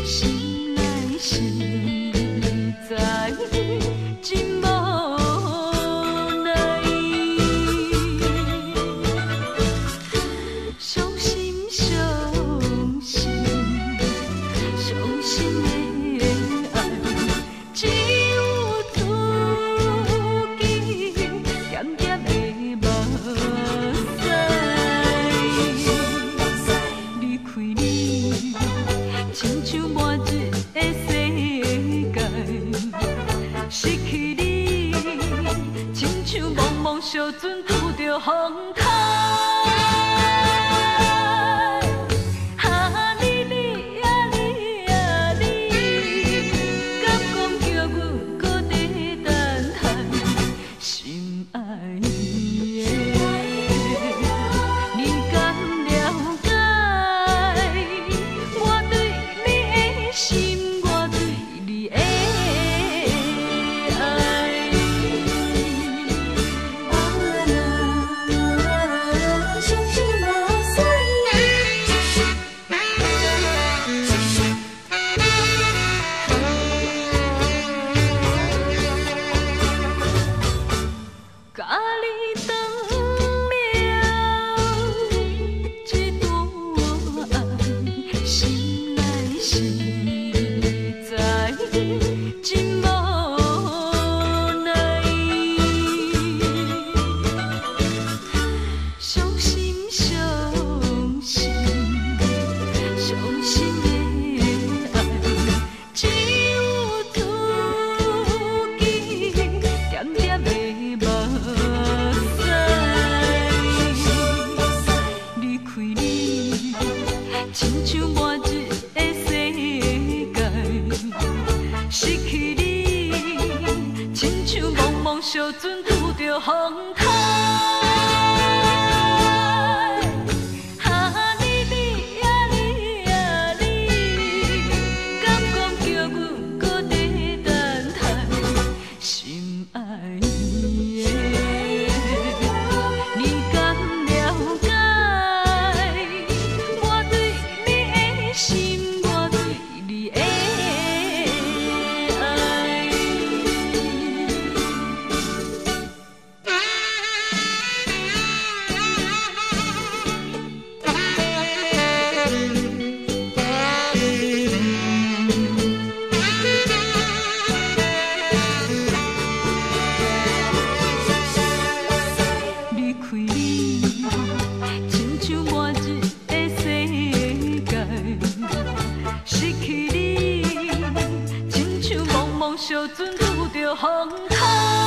心内实在真无奈，伤心伤心伤心的爱，只有途径咸咸的目屎。离开你，亲像满一个世界；失去你，亲像茫茫小船拄着风台。啊你你啊你啊你，敢讲叫阮搁在等待心爱的？你敢了解我对你的心，我对你的爱？伤心的目屎，甲你当了这段爱，心内实在真无奈，伤心伤心伤心的爱，只有途径咸咸的目屎。离开你，亲像满一个世界；失去你，亲像茫茫小船拄着风台。啊你你啊你啊你，敢讲叫阮搁在等待心爱的？你敢了解我对你的心，我对你的爱？离开你，亲像满一个世界；失去你，亲像茫茫小船拄着风台。